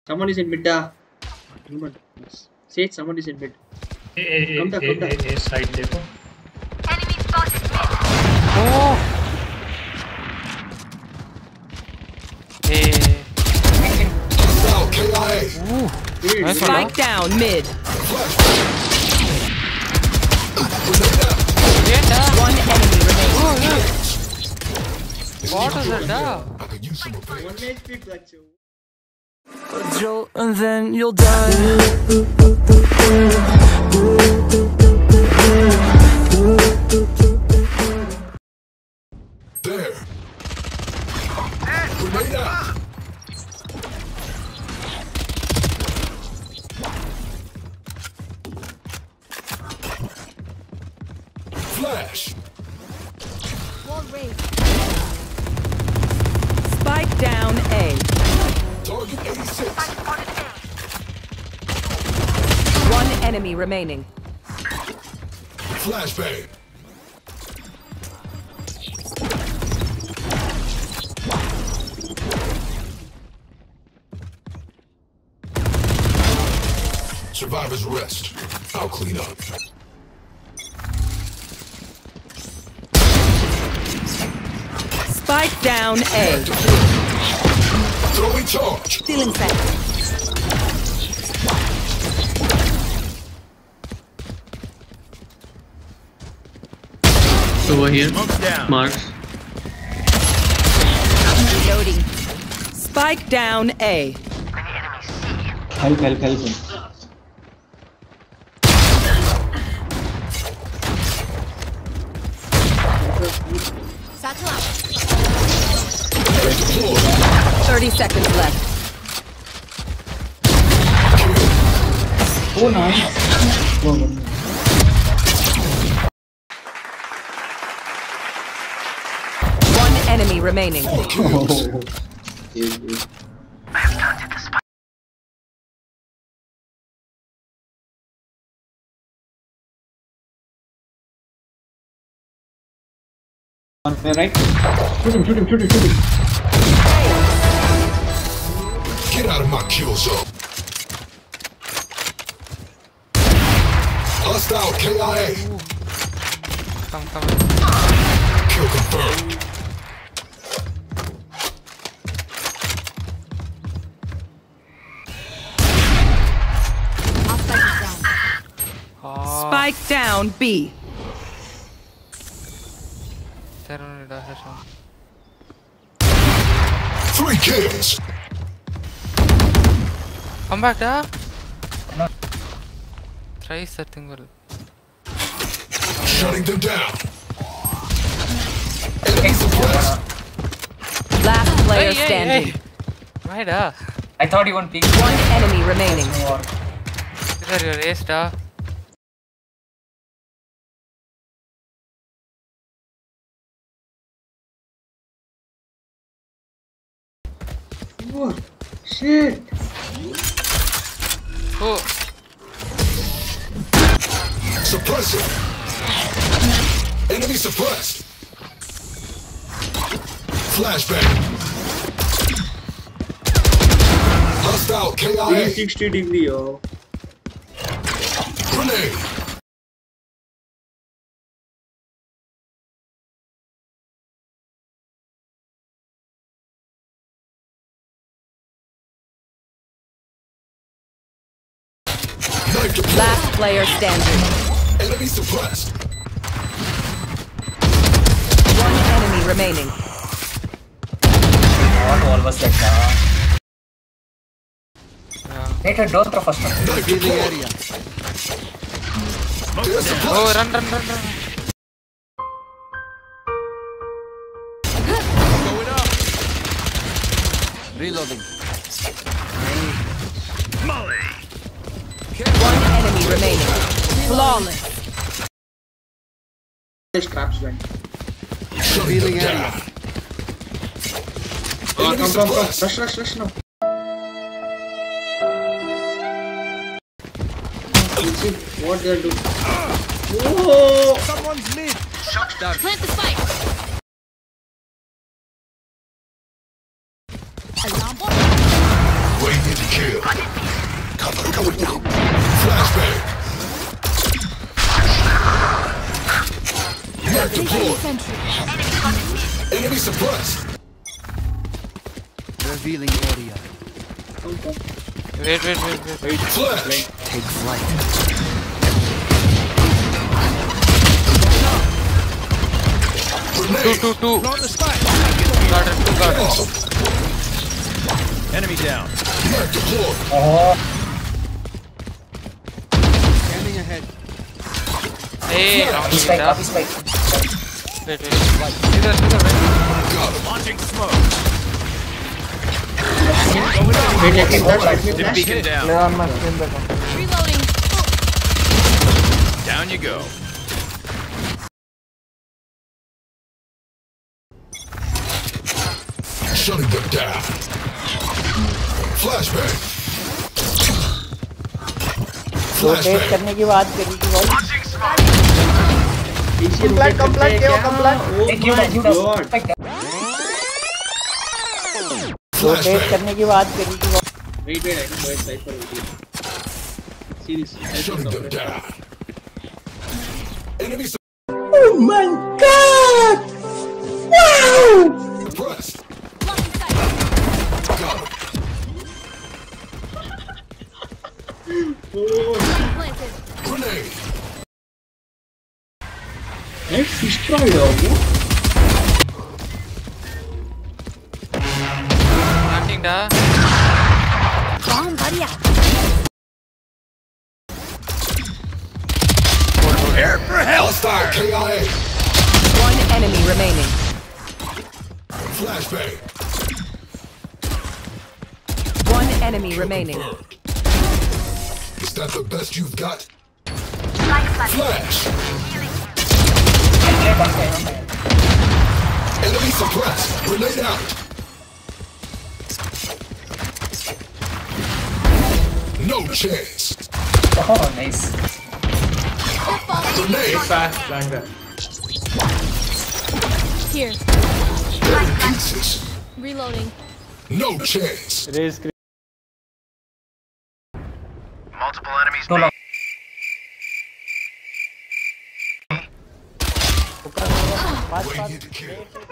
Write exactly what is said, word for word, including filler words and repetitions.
Someone is in mid. Da. Say someone is in mid. A, a, come down, a, come down. A, A side देखो. Enemy spotted. Oh. Hey. Ooh. Spike down mid. One enemy remaining. Oh, yeah. What is it? Da? One H P clutch. A jolt and then you'll die. There. Grenade out. Flash. Spike down A. Target eighty-six. One enemy remaining. Flashbang. Survivors rest. I'll clean up. Spike down A. Throwing charge. Stealing set. Over here. Marks. Reloading. Spike down A. Help, help, help. Satchel out. Thirty seconds left. Oh, nice. Oh, no. One enemy remaining. Oh. One way right. Shoot him, shoot him, shoot him, shoot him. Get out of my kill zone. Hostile K I A. Come, come. Kill confirmed. Oh. Spike down B. Three kills. Come back, da. Try setting well. Shutting them down. Enemy suppressed. Last player Hey, hey, standing. hey. Right, da. I thought you won't peek. One enemy remaining. These are your ace, da. What? Shit. Oh. Suppressing. Enemy suppressed. Flashbang. Hostile K I A. three sixty degree, oh. Grenade. Last player standing. Enemy suppressed. One enemy remaining. What all was that? Yeah. Wait, don't throw first one. Oh, run, run, run, run. Reloading. One enemy remaining. Flawless. Traps went. Revealing area. Oh, come, come, come. Rush, rush, rush now. Let's see what they'll do. Whoa! Someone's mid. Plant the spike. Alarm bot. Wait Waiting to kill. Cover going out. Flashbang. Mark deployed. Enemy suppressed. Revealing area. Wait, wait, wait, wait. wait. Flash. Take flight. Two, two, two. Guard, two guard. Awesome. Enemy down. Mark deployed. Scanning ahead. Hey, wrong He's spike, hit, copy spike. Wait, wait. Either, either, wait. Got him. Launching smoke. Wait, let me flash, let me Dim flash. beacon down. Reloading. Down you go. Shutting them down. Flashbang. Rotate Flashbang. करने की बात करी थी भाई पीछे Complaint, rotate करते complaint, हैं Kayo, क्या? complaint. Oh Hey, give my that, give that. God. Spike that. Rotate Flashbang. करने की बात करी थी भाई Wait, wait, I can go inside for ulti. See this. I Shutting can them cover it. down. Enemy Oh my god Wow suppressed. Blocking sight. Got him. Oh, Planted. Grenade. let's destroy them. Planting da. Bomb buddy out. Prepare for hell. Hostile K I A. One enemy remaining. Flashbang. One enemy remaining. Confirmed. Is that the best you've got? Flash. Yeah, one spike, one spike. Enemy suppressed. Grenade out. No chance. Oh, nice. Grenade. Here. Pieces. Reloading. No chance. Multiple enemies. Too long. Pass pass Waiting to kill.